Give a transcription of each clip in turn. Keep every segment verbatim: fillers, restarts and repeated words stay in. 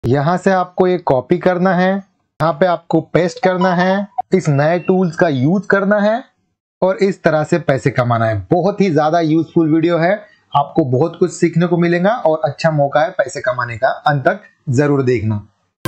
यहाँ से आपको ये कॉपी करना है, यहाँ पे आपको पेस्ट करना है, इस नए टूल्स का यूज करना है और इस तरह से पैसे कमाना है। बहुत ही ज्यादा यूजफुल वीडियो है, आपको बहुत कुछ सीखने को मिलेगा और अच्छा मौका है पैसे कमाने का। अंत तक जरूर देखना।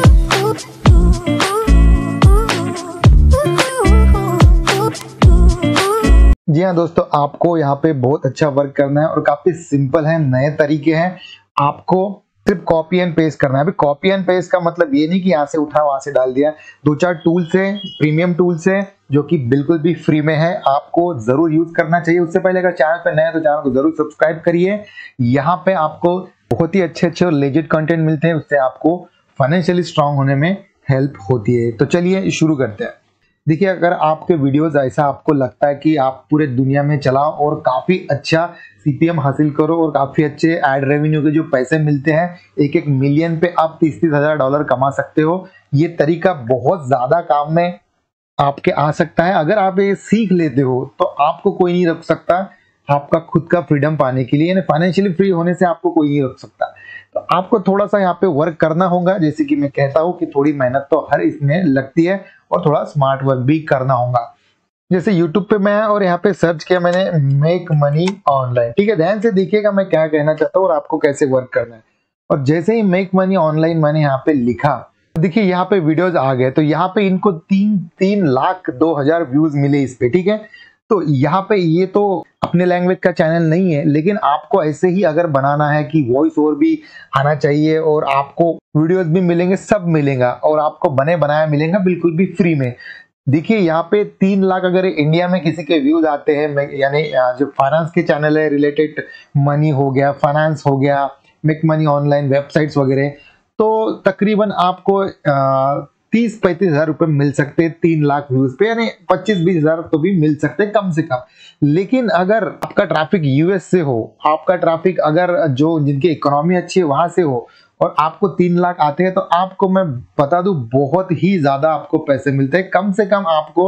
जी हाँ दोस्तों, आपको यहाँ पे बहुत अच्छा वर्क करना है और काफी सिंपल है, नए तरीके हैं। आपको सिर्फ कॉपी एंड पेस्ट करना है। अभी कॉपी एंड पेस्ट का मतलब ये नहीं कि यहाँ से उठा वहां से डाल दिया। दो चार टूल्स है, प्रीमियम टूल्स है जो कि बिल्कुल भी फ्री में है, आपको जरूर यूज करना चाहिए। उससे पहले अगर चैनल पे नए हैं तो चैनल को जरूर सब्सक्राइब करिए। यहाँ पे आपको बहुत ही अच्छे अच्छे और लेजिट कंटेंट मिलते हैं, उससे आपको फाइनेंशियली स्ट्रांग होने में हेल्प होती है। तो चलिए शुरू करते हैं। देखिए, अगर आपके वीडियोस ऐसा आपको लगता है कि आप पूरे दुनिया में चलाओ और काफी अच्छा सीपीएम हासिल करो और काफी अच्छे एड रेवेन्यू के जो पैसे मिलते हैं, एक एक मिलियन पे आप तीस तीस हजार डॉलर कमा सकते हो, ये तरीका बहुत ज्यादा काम में आपके आ सकता है। अगर आप ये सीख लेते हो तो आपको कोई नहीं रोक सकता आपका खुद का फ्रीडम पाने के लिए, यानी फाइनेंशियली फ्री होने से आपको कोई नहीं रोक सकता। तो आपको थोड़ा सा यहाँ पे वर्क करना होगा, जैसे कि मैं कहता हूँ कि थोड़ी मेहनत तो हर इसमें लगती है और थोड़ा स्मार्ट वर्क भी करना होगा। जैसे यूट्यूब पे मैं और यहाँ पे सर्च किया मैंने मेक मनी ऑनलाइन, ठीक है। ध्यान से देखिएगा मैं क्या कहना चाहता हूँ और आपको कैसे वर्क करना है। और जैसे ही मेक मनी ऑनलाइन मैंने यहाँ पे लिखा, देखिए यहाँ पे वीडियोस आ गए। तो यहाँ पे इनको तीन तीन लाख दो हजार व्यूज मिले इस पे, ठीक है। तो यहाँ पे ये तो अपने लैंग्वेज का चैनल नहीं है, लेकिन आपको ऐसे ही अगर बनाना है कि वॉइस ओवर भी आना चाहिए और आपको वीडियोस भी मिलेंगे, सब मिलेगा और आपको बने बनाया मिलेगा बिल्कुल भी फ्री में। देखिए यहाँ पे तीन लाख अगर इंडिया में किसी के व्यूज आते हैं, यानी जो फाइनेंस के चैनल है, रिलेटेड मनी हो गया, फाइनेंस हो गया, मेक मनी ऑनलाइन वेबसाइट्स वगैरह, तो तकरीबन आपको आ, तीस पैंतीस हजार रुपए मिल सकते हैं तीन लाख व्यूज पे, यानी पच्चीस बीस हजार तो भी मिल सकते हैं कम से कम। लेकिन अगर आपका ट्रैफिक यूएस से हो, आपका ट्रैफिक अगर जो जिनकी इकोनॉमी अच्छी है वहां से हो और आपको तीन लाख आते हैं, तो आपको मैं बता दूं बहुत ही ज्यादा आपको पैसे मिलते हैं। कम से कम आपको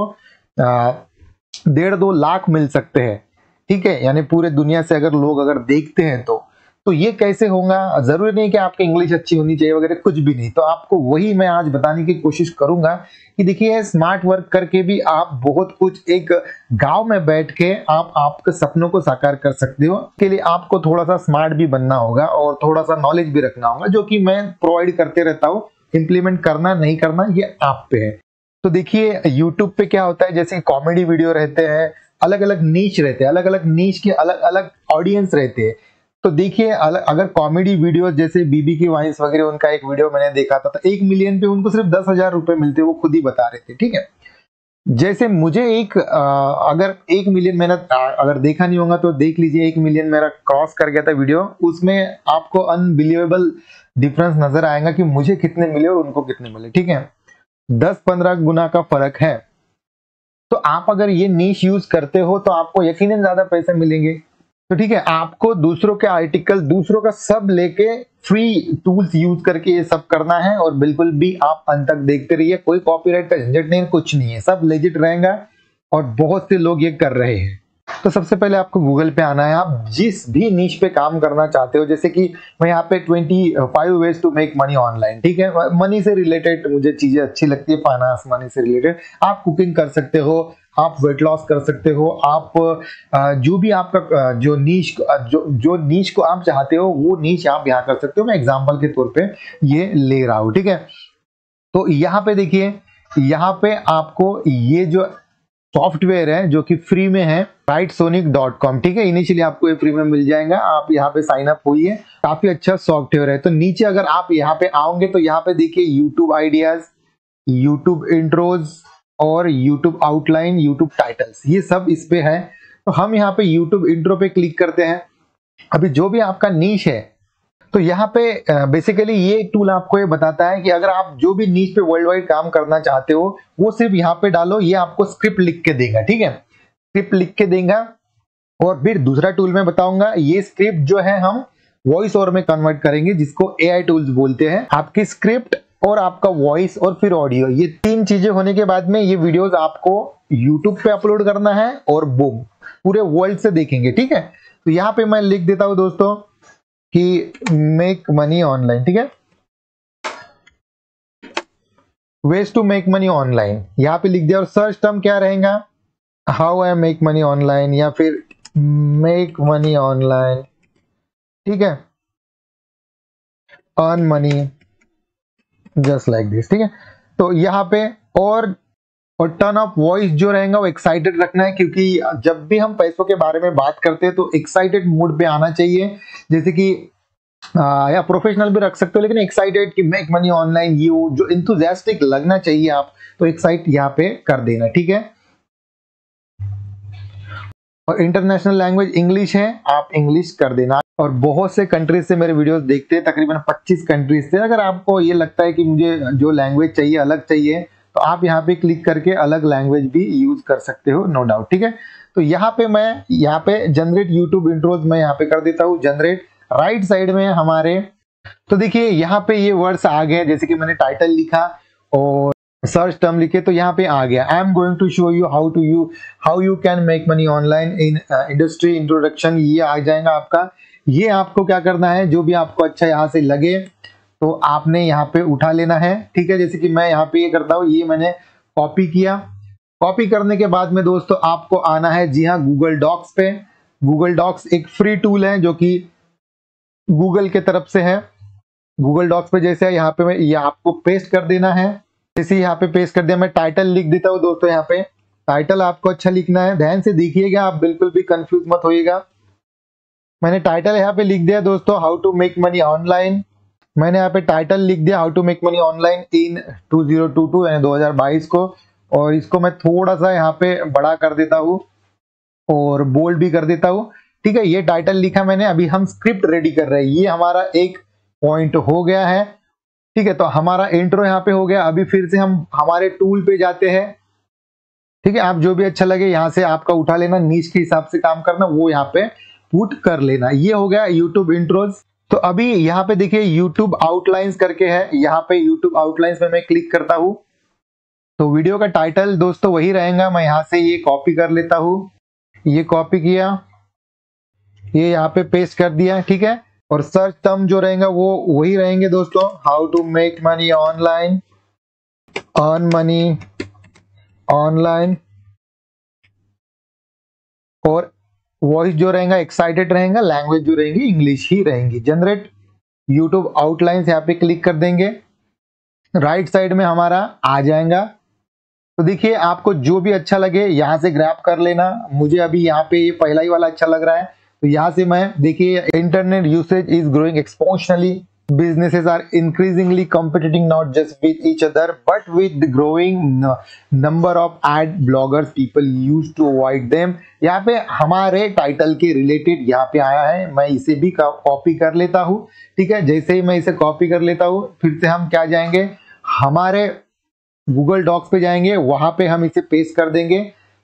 डेढ़ दो लाख मिल सकते हैं, ठीक है। यानी पूरे दुनिया से अगर लोग अगर देखते हैं तो तो ये कैसे होगा? जरूरी नहीं कि आपकी इंग्लिश अच्छी होनी चाहिए वगैरह, कुछ भी नहीं। तो आपको वही मैं आज बताने की कोशिश करूंगा कि देखिए स्मार्ट वर्क करके भी आप बहुत कुछ एक गांव में बैठ के आप आपके सपनों को साकार कर सकते हो। इसके लिए आपको थोड़ा सा स्मार्ट भी बनना होगा और थोड़ा सा नॉलेज भी रखना होगा, जो कि मैं प्रोवाइड करते रहता हूँ। इम्प्लीमेंट करना नहीं करना ये आप पे है। तो देखिए यूट्यूब पे क्या होता है, जैसे कॉमेडी वीडियो रहते हैं, अलग अलग नीच रहते हैं, अलग अलग नीच के अलग अलग ऑडियंस रहते हैं। तो देखिए अगर कॉमेडी वीडियो जैसे बीबी की वाइन्स वगैरह, उनका एक वीडियो मैंने देखा था, तो एक मिलियन पे उनको सिर्फ दस हजार रुपए मिलते, वो खुद ही बता रहे थे, ठीक है। जैसे मुझे एक आ, अगर एक मिलियन मैंने अगर देखा नहीं होगा तो देख लीजिए, एक मिलियन मेरा क्रॉस कर गया था वीडियो, उसमें आपको अनबिलीवेबल डिफरेंस नजर आएगा कि मुझे कितने मिले और उनको कितने मिले, ठीक है। दस पंद्रह गुना का फर्क है। तो आप अगर ये नीश यूज करते हो तो आपको यकीनन ज्यादा पैसे मिलेंगे। तो ठीक है, आपको दूसरों के आर्टिकल, दूसरों का सब लेके फ्री टूल्स यूज करके ये सब करना है और बिल्कुल भी आप अंत तक देखते रहिए। कोई कॉपीराइट का झंझट नहीं, कुछ नहीं है, सब लेजिट रहेगा और बहुत से लोग ये कर रहे हैं। तो सबसे पहले आपको गूगल पे आना है। आप जिस भी नीश पे काम करना चाहते हो, जैसे कि मैं यहाँ पे पच्चीस ways to make money online, ठीक है, मनी से रिलेटेड मुझे चीजें अच्छी लगती है, फाइनेंस मनी से रिलेटेड। आप कुकिंग कर सकते हो, आप वेट लॉस कर सकते हो, आप जो भी आपका जो नीश जो जो नीश को आप चाहते हो वो नीश आप यहाँ कर सकते हो। मैं एग्जांपल के तौर पे ये ले रहा हूँ, ठीक है। तो यहाँ पे देखिए, यहाँ पे आपको ये जो सॉफ्टवेयर है जो कि फ्री में है, राइट सोनिक डॉट कॉम, ठीक है। इनिशियली आपको ये फ्री में मिल जाएगा, आप यहाँ पे साइन अप होइए। काफी अच्छा सॉफ्टवेयर है। तो नीचे अगर आप यहाँ पे आओगे तो यहाँ पे देखिए यूट्यूब आइडियाज, यूट्यूब इंट्रोज और YouTube आउटलाइन, YouTube टाइटल्स, ये सब इस पे है। तो हम यहाँ पे YouTube इंट्रो पे क्लिक करते हैं। अभी जो भी आपका नीश है, तो यहाँ पे बेसिकली ये टूल आपको ये बताता है कि अगर आप जो भी नीश पे वर्ल्ड वाइड काम करना चाहते हो वो सिर्फ यहाँ पे डालो, ये आपको स्क्रिप्ट लिख के देगा, ठीक है। स्क्रिप्ट लिख के देगा। और फिर दूसरा टूल मैं बताऊंगा, ये स्क्रिप्ट जो है हम वॉइस ओवर में कन्वर्ट करेंगे, जिसको ए आई टूल्स बोलते हैं। आपकी स्क्रिप्ट और आपका वॉइस और फिर ऑडियो, ये तीन चीजें होने के बाद में ये वीडियोस आपको यूट्यूब पे अपलोड करना है और बूम, पूरे वर्ल्ड से देखेंगे, ठीक है। तो यहाँ पे मैं लिख देता हूं दोस्तों कि मेक मनी ऑनलाइन, ठीक है। Ways to make money online यहाँ पे लिख दिया और सर्च टर्म क्या रहेगा, how I make money online या फिर मेक मनी ऑनलाइन, ठीक है, earn money just like this, ठीक है। तो यहाँ पे और और टर्न ऑफ वॉइस जो रहेगा वो एक्साइटेड रखना है, क्योंकि जब भी हम पैसों के बारे में बात करते हैं तो एक्साइटेड मूड पे आना चाहिए, जैसे कि आ, या प्रोफेशनल भी रख सकते हो, लेकिन एक्साइटेड कि मेक मनी ऑनलाइन, ये जो इंथुजियास्टिक लगना चाहिए आप, तो एक्साइट यहाँ पे कर देना, ठीक है। और इंटरनेशनल लैंग्वेज इंग्लिश है, आप इंग्लिश कर देना। और बहुत से कंट्रीज से मेरे वीडियोस देखते हैं, तकरीबन पच्चीस कंट्रीज से। अगर आपको ये लगता है कि मुझे जो लैंग्वेज चाहिए अलग चाहिए, तो आप यहाँ पे क्लिक करके अलग लैंग्वेज भी यूज कर सकते हो, नो डाउट, ठीक है। तो यहाँ पे मैं यहाँ पे जनरेट यूट्यूब इंट्रोज मैं यहाँ पे कर देता हूँ जनरेट। राइट साइड में हमारे, तो देखिए यहाँ पे ये वर्ड्स आ गए, जैसे कि मैंने टाइटल लिखा और सर्च टर्म लिखे तो यहाँ पे आ गया, I am going to show you how to you how you can make money online in industry introduction, ये आ जाएगा आपका। ये आपको क्या करना है, जो भी आपको अच्छा यहाँ से लगे तो आपने यहाँ पे उठा लेना है, ठीक है। जैसे कि मैं यहाँ पे ये करता हूँ, ये मैंने कॉपी किया। कॉपी करने के बाद में दोस्तों आपको आना है, जी हाँ, गूगल डॉक्स पे। गूगल डॉक्स एक फ्री टूल है जो कि गूगल के तरफ से है। गूगल डॉक्स पे जैसे यहाँ पे मैं ये आपको पेस्ट कर देना है, जैसे यहाँ पे पेस्ट कर दिया, मैं टाइटल लिख देता हूँ दोस्तों। यहाँ पे टाइटल आपको अच्छा लिखना है, ध्यान से देखिएगा, आप बिल्कुल भी कंफ्यूज मत होइएगा। मैंने टाइटल यहाँ पे लिख दिया दोस्तों, how to make money online. मैंने यहाँ पे टाइटल लिख दिया, how to make money online in two thousand यानी दो हज़ार बाईस को। और इसको मैं थोड़ा सा यहाँ पे बड़ा कर देता हूँ और बोल्ड भी कर देता हूँ, ठीक है। ये टाइटल लिखा मैंने। अभी हम स्क्रिप्ट रेडी कर रहे हैं, ये हमारा एक पॉइंट हो गया है, ठीक है। तो हमारा इंट्रो यहाँ पे हो गया। अभी फिर से हम हमारे टूल पे जाते हैं, ठीक है। आप जो भी अच्छा लगे यहाँ से आपका उठा लेना, नीच के हिसाब से काम करना, वो यहाँ पे पुट कर लेना। ये हो गया यूट्यूब इंट्रोज। तो अभी यहाँ पे देखिए यूट्यूब आउटलाइंस करके है, यहाँ पे यूट्यूब आउटलाइंस में मैं क्लिक करता हूँ तो वीडियो का टाइटल दोस्तों वही रहेगा। मैं यहाँ से ये कॉपी कर लेता हूँ, ये कॉपी किया, ये यहाँ पे पेस्ट कर दिया, ठीक है। और सर्च टर्म जो रहेगा वो वही रहेंगे दोस्तों, how to make money online, earn money online. और वॉइस जो रहेगा एक्साइटेड रहेगा, लैंग्वेज जो रहेंगी इंग्लिश ही रहेंगी। जनरेट यूट्यूब आउटलाइंस यहाँ पे क्लिक कर देंगे, राइट साइड में हमारा आ जाएगा। तो देखिए आपको जो भी अच्छा लगे यहाँ से ग्रैब कर लेना। मुझे अभी यहाँ पे ये पहला ही वाला अच्छा लग रहा है, तो यहाँ से मैं, देखिए, internet usage is growing exponentially, businesses are increasingly competing not just with each other but with the growing number of ad bloggers people used to avoid them। यहाँ पे हमारे टाइटल के रिलेटेड यहाँ पे आया है, मैं इसे भी कॉपी कर लेता हूँ, ठीक है। जैसे ही मैं इसे कॉपी कर लेता हूँ, फिर से हम क्या जाएंगे, हमारे गूगल डॉक्स पे जाएंगे, वहां पे हम इसे पेस्ट कर देंगे।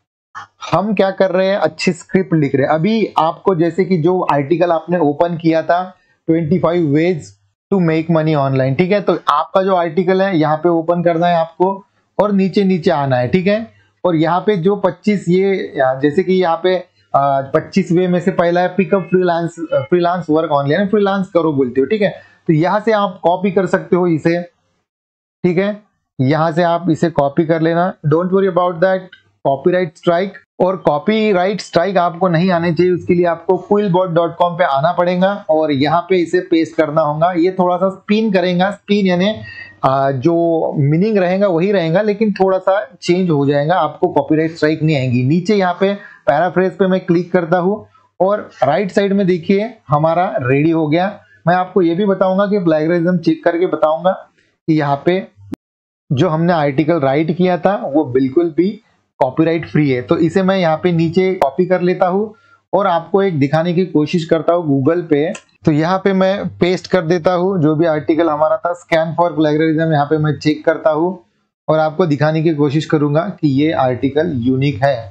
हम क्या कर रहे हैं, अच्छी स्क्रिप्ट लिख रहे हैं। अभी आपको जैसे कि जो आर्टिकल आपने ओपन किया था पच्चीस ways to make money online, ठीक है। तो आपका जो आर्टिकल है यहाँ पे ओपन करना है आपको और नीचे नीचे आना है, ठीक है। और यहाँ पे जो पच्चीस, ये जैसे कि यहाँ पे पच्चीस वे में से पहला है pick up freelance freelance work online, freelance करो बोलते हो, ठीक है। तो यहाँ से आप कॉपी कर सकते हो इसे, ठीक है। यहाँ से आप इसे कॉपी कर लेना, don't worry about that copyright strike. और कॉपीराइट स्ट्राइक आपको नहीं आने चाहिए, उसके लिए आपको क्विलबॉट डॉट कॉम पे आना पड़ेगा और यहाँ पे इसे पेस्ट करना होगा। ये थोड़ा सा स्पिन करेगा, स्पिन यानी जो मीनिंग रहेगा वही रहेगा, लेकिन थोड़ा सा चेंज हो जाएगा, आपको कॉपीराइट स्ट्राइक नहीं आएगी। नीचे यहाँ पे पैराफ्रेज पे मैं क्लिक करता हूँ और राइट साइड में देखिए हमारा रेडी हो गया। मैं आपको ये भी बताऊंगा कि प्लेगरिज्म चेक करके बताऊंगा कि यहाँ पे जो हमने आर्टिकल राइट किया था वो बिल्कुल भी कॉपीराइट फ्री है। तो इसे मैं यहाँ पे नीचे कॉपी कर लेता हूँ और आपको एक दिखाने की कोशिश करता हूँ गूगल पे। तो यहाँ पे मैं पेस्ट कर देता हूँ जो भी आर्टिकल हमारा था, स्कैन फॉर प्लेगरिज्म, यहाँ पे मैं चेक करता हूँ और आपको दिखाने की कोशिश करूंगा कि ये आर्टिकल यूनिक है।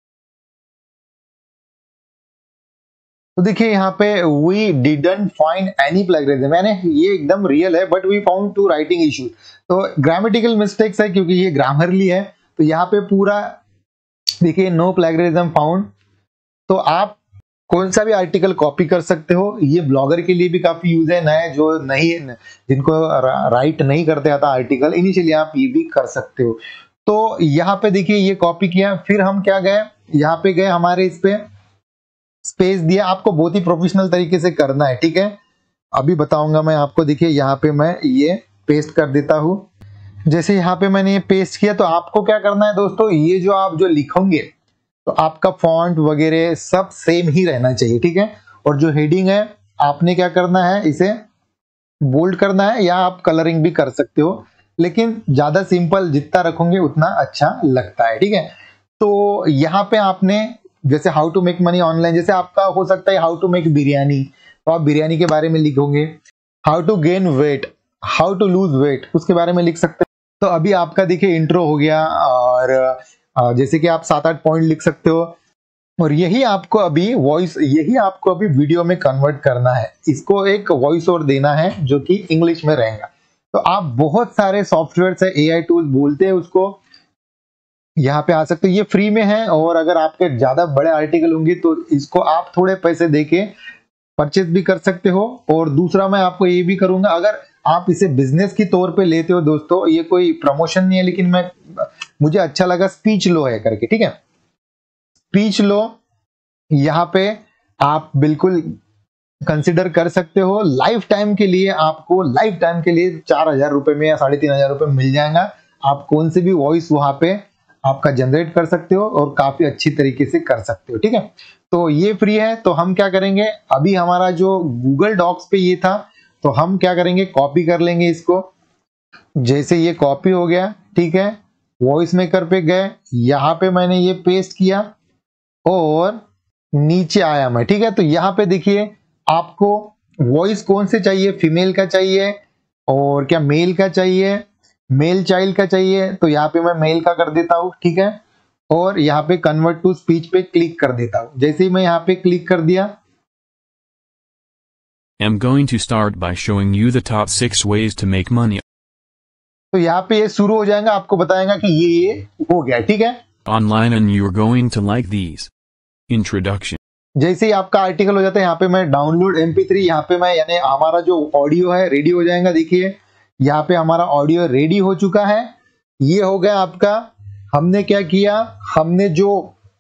तो देखिए यहाँ पे we didn't find any plagiarism, यानी ये एकदम रियल है, but we found two writing issue. तो ग्रामेटिकल मिस्टेक्स है क्योंकि ये ग्रामरली है। तो यहाँ पे पूरा देखिए नो प्लेगरिज्म फाउंड। तो आप कौन सा भी आर्टिकल कॉपी कर सकते हो। ये ब्लॉगर के लिए भी काफी यूज है, नए जो नहीं जिनको राइट नहीं करते आता आर्टिकल, इनिशियली आप ये भी कर सकते हो। तो यहाँ पे देखिए ये कॉपी किया, फिर हम क्या गए, यहाँ पे गए हमारे इस पे स्पेस दिया। आपको बहुत ही प्रोफेशनल तरीके से करना है, ठीक है, अभी बताऊंगा मैं आपको। देखिए यहाँ पे मैं ये पेस्ट कर देता हूँ। जैसे यहाँ पे मैंने ये पेस्ट किया, तो आपको क्या करना है दोस्तों, ये जो आप जो लिखोगे तो आपका फॉन्ट वगैरह सब सेम ही रहना चाहिए, ठीक है। और जो हेडिंग है आपने क्या करना है, इसे बोल्ड करना है, या आप कलरिंग भी कर सकते हो, लेकिन ज्यादा सिंपल जितना रखोगे उतना अच्छा लगता है, ठीक है। तो यहाँ पे आपने जैसे how to make money online, जैसे आपका हो सकता है हाउ टू मेक बिरयानी, तो आप बिरयानी के बारे में लिखोगे। How to gain weight, how to lose weight, उसके बारे में लिख सकते हैं। तो अभी आपका देखिए इंट्रो हो गया, और जैसे कि आप सात आठ पॉइंट लिख सकते हो। और यही आपको अभी वॉइस, यही आपको अभी वीडियो में कन्वर्ट करना है, इसको एक वॉइस ओवर देना है जो कि इंग्लिश में रहेगा। तो आप बहुत सारे सॉफ्टवेयर है, एआई टूल्स बोलते हैं उसको, यहाँ पे आ सकते हो, ये फ्री में है। और अगर आपके ज्यादा बड़े आर्टिकल होंगे तो इसको आप थोड़े पैसे देके परचेज भी कर सकते हो। और दूसरा मैं आपको ये भी करूंगा, अगर आप इसे बिजनेस की तौर पे लेते हो दोस्तों, ये कोई प्रमोशन नहीं है, लेकिन मैं मुझे अच्छा लगा, स्पीच लो है करके, ठीक है, स्पीच लो, यहाँ पे आप बिल्कुल कंसिडर कर सकते हो। लाइफ टाइम के लिए आपको लाइफ टाइम के लिए चार हजार रुपए में या साढ़े तीन हजार रुपए मिल जाएगा। आप कौन से भी वॉइस वहां पे आपका जनरेट कर सकते हो और काफी अच्छी तरीके से कर सकते हो, ठीक है। तो ये फ्री है। तो हम क्या करेंगे, अभी हमारा जो गूगल डॉक्स पे ये था, तो हम क्या करेंगे, कॉपी कर लेंगे इसको। जैसे ये कॉपी हो गया, ठीक है, वॉइस मेकर पे गए, यहाँ पे मैंने ये पेस्ट किया और नीचे आया मैं, ठीक है। तो यहाँ पे देखिए आपको वॉइस कौन से चाहिए, फीमेल का चाहिए और क्या मेल का चाहिए, मेल चाइल्ड का चाहिए, तो यहाँ पे मैं मेल का कर देता हूँ, ठीक है। और यहाँ पे कन्वर्ट टू स्पीच पे क्लिक कर देता हूँ। जैसे ही मैं यहाँ पे क्लिक कर दिया, I'm going to start by showing you the top six ways to make money तो यहाँ पे ये शुरू हो जाएगा, आपको बताएगा कि ये ये हो गया, ठीक है, online and you're going to like these. Introduction. जैसे ही आपका आर्टिकल हो जाता है, यहाँ पे मैं डाउनलोड एम पी थ्री, यहाँ पे मैं यानी हमारा जो ऑडियो है रेडी हो जाएगा। देखिए यहाँ पे हमारा ऑडियो रेडी हो चुका है, ये हो गया आपका। हमने क्या किया, हमने जो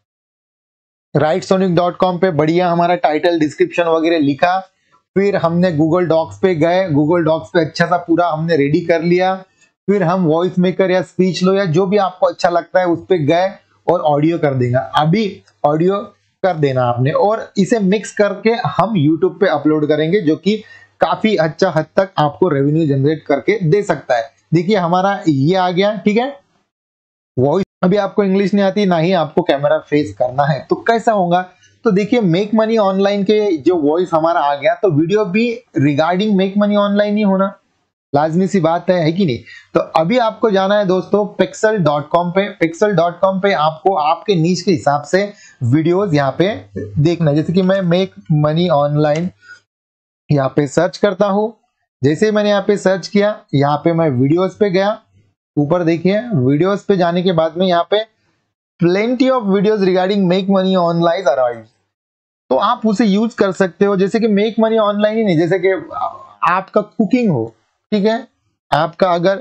राइट सोनिक डॉट कॉम पे बढ़िया हमारा टाइटल डिस्क्रिप्शन वगैरह लिखा, फिर हमने गूगल डॉक्स पे गए, गूगल डॉक्स पे अच्छा सा पूरा हमने रेडी कर लिया, फिर हम वॉइस मेकर या स्पीच लो या जो भी आपको अच्छा लगता है उस पे गए और ऑडियो कर देगा। अभी ऑडियो कर देना आपने, और इसे मिक्स करके हम यूट्यूब पे अपलोड करेंगे, जो कि काफी अच्छा हद तक आपको रेवेन्यू जनरेट करके दे सकता है। देखिए हमारा ये आ गया, ठीक है। वॉइस अभी आपको इंग्लिश नहीं आती, ना ही आपको कैमरा फेस करना है, तो कैसा होगा, तो देखिए मेक मनी ऑनलाइन के जो वॉइस हमारा आ गया, तो वीडियो भी रिगार्डिंग मेक मनी ऑनलाइन ही होना लाजमी सी बात है, है कि नहीं। तो अभी आपको जाना है दोस्तों पिक्सल डॉट कॉम पे। पिक्सल डॉट कॉम पे आपको आपके नीच के हिसाब से वीडियोस यहाँ पे देखना है। जैसे कि मैं मेक मनी ऑनलाइन यहाँ पे सर्च करता हूँ। जैसे ही मैंने यहाँ पे सर्च किया, यहाँ पे मैं वीडियोस पे गया, ऊपर देखिए वीडियोस पे जाने के बाद में यहाँ पे plenty of videos regarding make money online arrive, तो आप उसे यूज कर सकते हो। जैसे कि मेक मनी ऑनलाइन ही नहीं, जैसे कि आपका कुकिंग हो, ठीक है, आपका अगर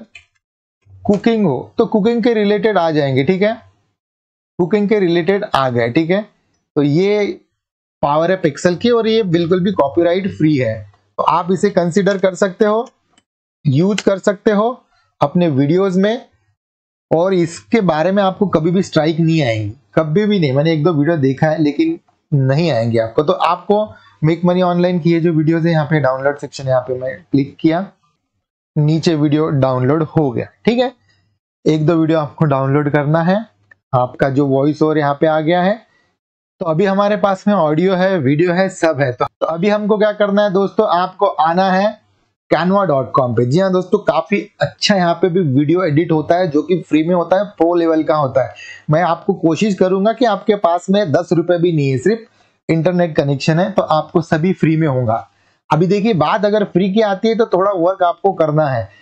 कुकिंग हो तो कुकिंग के रिलेटेड आ जाएंगे, ठीक है, कुकिंग के रिलेटेड आ गए, ठीक है। तो ये पावर है पिक्सल की, और ये बिल्कुल भी कॉपीराइट फ्री है, तो आप इसे कंसीडर कर सकते हो, यूज कर सकते हो अपने वीडियोस में, और इसके बारे में आपको कभी भी स्ट्राइक नहीं आएंगी, कभी भी नहीं। मैंने एक दो वीडियो देखा है लेकिन नहीं आएंगे आपको। तो आपको मेक मनी ऑनलाइन की ये जो वीडियोस है, यहाँ पे डाउनलोड सेक्शन, यहाँ पे मैं क्लिक किया, नीचे वीडियो डाउनलोड हो गया, ठीक है। एक दो वीडियो आपको डाउनलोड करना है, आपका जो वॉइस ओवर यहाँ पे आ गया है। तो अभी हमारे पास में ऑडियो है, वीडियो है, सब है। तो अभी हमको क्या करना है दोस्तों, आपको आना है कैनवा डॉट कॉम पे। जी हाँ दोस्तों, काफी अच्छा यहाँ पे भी वीडियो एडिट होता है, जो कि फ्री में होता है, प्रो लेवल का होता है। मैं आपको कोशिश करूंगा कि आपके पास में दस रुपए भी नहीं है, सिर्फ इंटरनेट कनेक्शन है, तो आपको सभी फ्री में होगा। अभी देखिए बात अगर फ्री की आती है तो थोड़ा वर्क आपको करना है।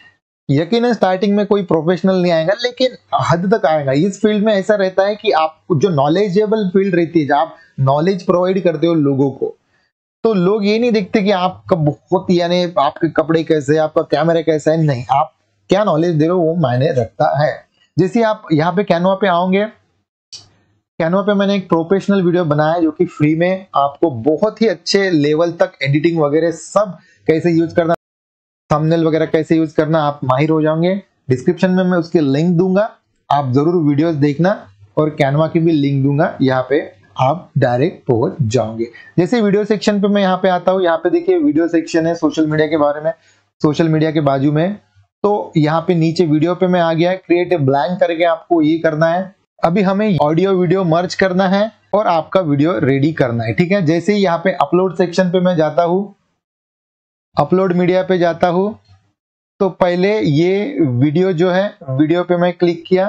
यकीनन स्टार्टिंग में कोई प्रोफेशनल नहीं आएगा, लेकिन हद तक आएगा। इस फील्ड में ऐसा रहता है कि आप जो नॉलेजेबल फील्ड रहती है, जब आप नॉलेज प्रोवाइड करते हो लोगों को, तो लोग ये नहीं देखते कि आपका बहुत यानी आपके कपड़े कैसे, आपका कैमरा कैसा है, नहीं, आप क्या नॉलेज दे रहे हो वो मायने रखता है। जैसे आप यहाँ पे कैनवा पे आओगे, कैनवा पे मैंने एक प्रोफेशनल वीडियो बनाया जो कि फ्री में आपको बहुत ही अच्छे लेवल तक एडिटिंग वगैरह सब कैसे यूज करना, थंबनेल वगैरह कैसे यूज करना, आप माहिर हो जाओगे। डिस्क्रिप्शन में मैं उसके लिंक दूंगा, आप जरूर वीडियोस देखना, और कैनवा की भी लिंक दूंगा, यहाँ पे आप डायरेक्ट पहुंच जाओगे। जैसे वीडियो सेक्शन पे मैं यहाँ पे आता हूँ, यहाँ पे देखिए वीडियो सेक्शन है सोशल मीडिया के बारे में, सोशल मीडिया के बाजू में। तो यहाँ पे नीचे वीडियो पे मैं आ गया, क्रिएट ए ब्लैंक करके आपको ये करना है। अभी हमें ऑडियो वीडियो मर्ज करना है और आपका वीडियो रेडी करना है, ठीक है। जैसे ही यहाँ पे अपलोड सेक्शन पे मैं जाता हूँ, अपलोड मीडिया पे जाता हूँ, तो पहले ये वीडियो जो है, वीडियो पे मैं क्लिक किया,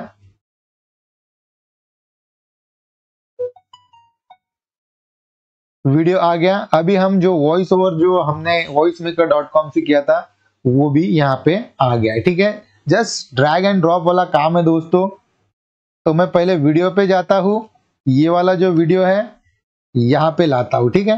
वीडियो आ गया। अभी हम जो वॉइस ओवर जो हमने वॉइस मेकर डॉट कॉम से किया था वो भी यहाँ पे आ गया है, ठीक है। जस्ट ड्रैग एंड ड्रॉप वाला काम है दोस्तों। तो मैं पहले वीडियो पे जाता हूँ, ये वाला जो वीडियो है यहाँ पे लाता हूँ, ठीक है।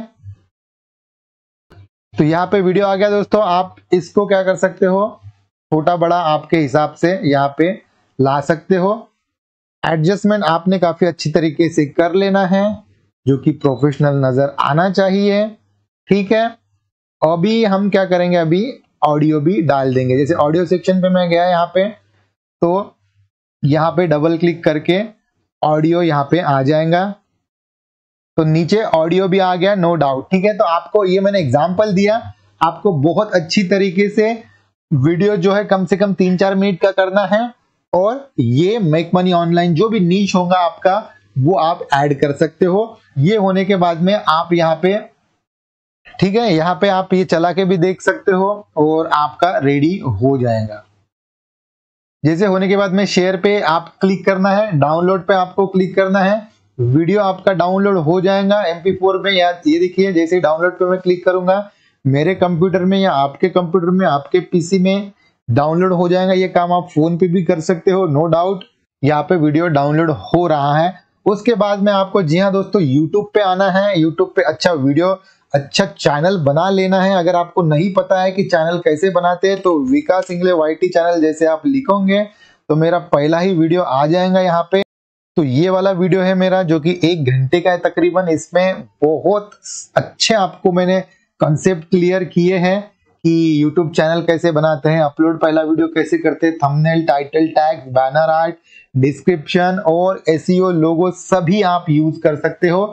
तो यहाँ पे वीडियो आ गया दोस्तों। आप इसको क्या कर सकते हो, छोटा बड़ा आपके हिसाब से यहाँ पे ला सकते हो। एडजस्टमेंट आपने काफी अच्छी तरीके से कर लेना है, जो कि प्रोफेशनल नजर आना चाहिए, ठीक है। अभी हम क्या करेंगे, अभी ऑडियो भी डाल देंगे। जैसे ऑडियो सेक्शन पे मैं गया यहाँ पे, तो यहाँ पे डबल क्लिक करके ऑडियो यहाँ पे आ जाएगा। तो नीचे ऑडियो भी आ गया, नो डाउट, ठीक है। तो आपको ये मैंने एग्जांपल दिया, आपको बहुत अच्छी तरीके से वीडियो जो है कम से कम तीन चार मिनट का करना है, और ये मेक मनी ऑनलाइन जो भी नीश होगा आपका वो आप ऐड कर सकते हो। ये होने के बाद में आप यहाँ पे, ठीक है, यहाँ पे आप ये चला के भी देख सकते हो और आपका रेडी हो जाएगा। जैसे होने के बाद में शेयर पे आप क्लिक करना है, डाउनलोड पे आपको क्लिक करना है, वीडियो आपका डाउनलोड हो जाएगा एम पी फोर में। या ये देखिए, जैसे डाउनलोड पे मैं क्लिक करूंगा, मेरे कंप्यूटर में या आपके कंप्यूटर में, आपके पीसी में डाउनलोड हो जाएगा। ये काम आप फोन पे भी कर सकते हो, नो डाउट। यहाँ पे वीडियो डाउनलोड हो रहा है। उसके बाद में आपको, जी हाँ दोस्तों, यूट्यूब पे आना है। यूट्यूब पे अच्छा वीडियो, अच्छा चैनल बना लेना है। अगर आपको नहीं पता है कि चैनल कैसे बनाते हैं, तो विकास इंगले वाईटी चैनल जैसे आप लिखोगे तो मेरा पहला ही वीडियो आ जाएगा यहाँ पे। तो ये वाला वीडियो है मेरा, जो कि एक घंटे का है तकरीबन। इसमें बहुत अच्छे आपको मैंने कंसेप्ट क्लियर किए हैं कि यूट्यूब चैनल कैसे बनाते हैं, अपलोड पहला वीडियो कैसे करते हैं, thumbnail, title tag, banner art, description और एसईओ लोगो सभी आप यूज कर सकते हो।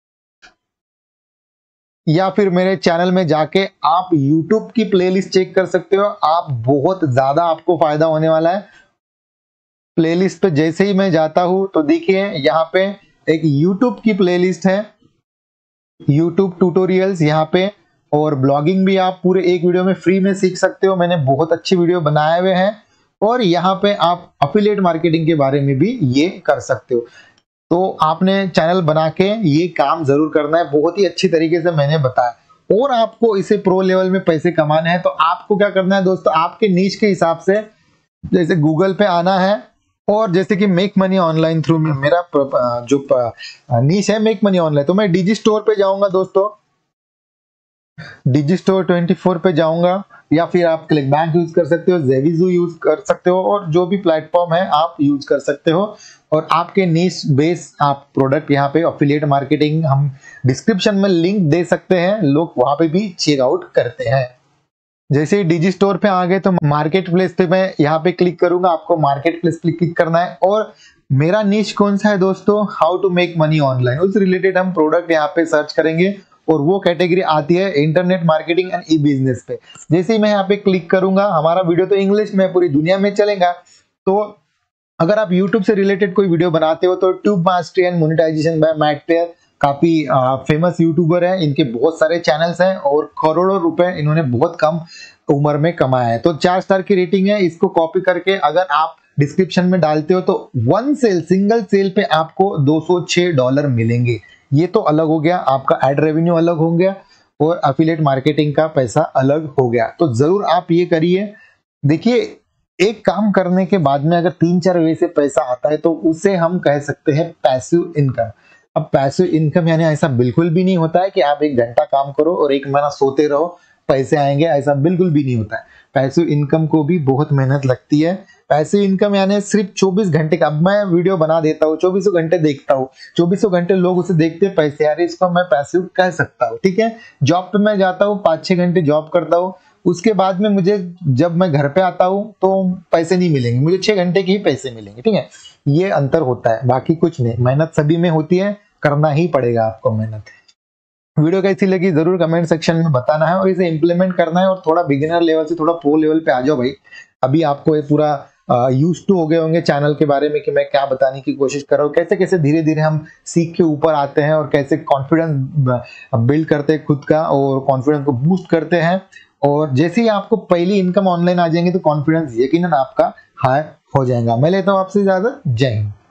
या फिर मेरे चैनल में जाके आप YouTube की प्लेलिस्ट चेक कर सकते हो। आप बहुत ज्यादा आपको फायदा होने वाला है। प्लेलिस्ट पे जैसे ही मैं जाता हूं तो देखिए यहाँ पे एक YouTube की प्लेलिस्ट है, YouTube ट्यूटोरियल्स यहाँ पे, और ब्लॉगिंग भी आप पूरे एक वीडियो में फ्री में सीख सकते हो। मैंने बहुत अच्छी वीडियो बनाए हुए हैं। और यहाँ पे आप अफिलिएट मार्केटिंग के बारे में भी ये कर सकते हो। तो आपने चैनल बना के ये काम जरूर करना है, बहुत ही अच्छी तरीके से मैंने बताया। और आपको इसे प्रो लेवल में पैसे कमाने हैं तो आपको क्या करना है दोस्तों, आपके नीच के हिसाब से, जैसे गूगल पे आना है, और जैसे कि मेक मनी ऑनलाइन थ्रू में मेरा जो नीच है मेक मनी ऑनलाइन, तो मैं डिजी स्टोर पे जाऊंगा दोस्तों, डिजी स्टोर ट्वेंटी फोर पे जाऊंगा, या फिर आप क्लिक बैंक यूज कर सकते हो, ज़ेविज़ो यूज कर सकते हो, और जो भी प्लेटफॉर्म है आप यूज कर सकते हो। और आपके नीश बेस आप प्रोडक्ट यहाँ पे एफिलिएट मार्केटिंग हम डिस्क्रिप्शन में लिंक दे सकते हैं, लोग वहां पे भी चेकआउट करते हैं। जैसे ही डिजी स्टोर पे आ गए तो मार्केट प्लेस पे मैं यहाँ पे क्लिक करूंगा, आपको मार्केट प्लेस पे क्लिक करना है। और मेरा नीश कौन सा है दोस्तों, how to make money online, उस रिलेटेड हम प्रोडक्ट यहाँ पे सर्च करेंगे, और वो कैटेगरी आती है internet marketing and e business पे। जैसे ही मैं यहाँ पे क्लिक करूंगा, हमारा वीडियो तो इंग्लिश में पूरी दुनिया में चलेगा। तो अगर आप YouTube से रिलेटेड कोई वीडियो बनाते हो तो tube mastery and monetization by Matt Par काफी फेमस यूट्यूबर है, इनके बहुत सारे चैनल्स हैं और करोड़ों रुपए इन्होंने बहुत कम उम्र में कमाया है। तो चार स्टार की रेटिंग है, इसको कॉपी करके अगर आप डिस्क्रिप्शन में डालते हो तो वन सेल, सिंगल सेल पे आपको दो सौ छह डॉलर मिलेंगे। ये तो अलग हो गया, आपका एड रेवेन्यू अलग हो गया और एफिलिएट मार्केटिंग का पैसा अलग हो गया। तो जरूर आप ये करिए। देखिए एक काम करने के बाद में अगर तीन चार वे से पैसा आता है तो उसे हम कह सकते हैं पैसिव इनकम। अब पैसिव इनकम यानी ऐसा बिल्कुल भी नहीं होता है कि आप एक घंटा काम करो और एक महीना सोते रहो पैसे आएंगे, ऐसा बिल्कुल भी नहीं होता है। पैसिव इनकम को भी बहुत मेहनत लगती है। पैसिव इनकम यानी सिर्फ चौबीस घंटे का, अब मैं वीडियो बना देता हूँ, चौबीसों घंटे देखता हूँ, चौबीसों घंटे लोग उसे देखते हैं पैसे आ रहे, इसको मैं पैसिव कह सकता हूँ। ठीक है, जॉब पे मैं जाता हूँ, पाँच छह घंटे जॉब करता हूँ, उसके बाद में मुझे जब मैं घर पे आता हूँ तो पैसे नहीं मिलेंगे, मुझे छह घंटे के ही पैसे मिलेंगे। ठीक है, ये अंतर होता है, बाकी कुछ नहीं। मेहनत सभी में होती है, करना ही पड़ेगा आपको मेहनत। वीडियो कैसी लगी जरूर कमेंट सेक्शन में बताना है और इसे इंप्लीमेंट करना है। और थोड़ा बिगिनर लेवल से थोड़ा प्रो लेवल पे आ जाओ भाई। अभी आपको ये पूरा यूज टू हो गए होंगे चैनल के बारे में कि मैं क्या बताने की कोशिश कर रहा हूँ, कैसे कैसे धीरे धीरे हम सीख के ऊपर आते हैं और कैसे कॉन्फिडेंस बिल्ड करते हैं खुद का और कॉन्फिडेंस को बूस्ट करते हैं। और जैसे ही आपको पहली इनकम ऑनलाइन आ जाएंगे तो कॉन्फिडेंस यकीनन आपका हाई हो जाएगा। मैं लेता हूँ आपसे इजाजत, जय हिंद।